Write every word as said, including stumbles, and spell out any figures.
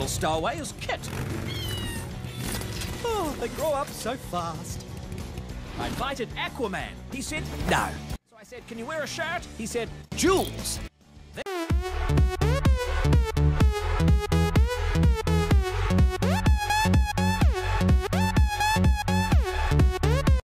stowaway is Kit. Oh, they grow up so fast. I invited Aquaman. He said no. So I said, can you wear a shirt? He said, Jules. Then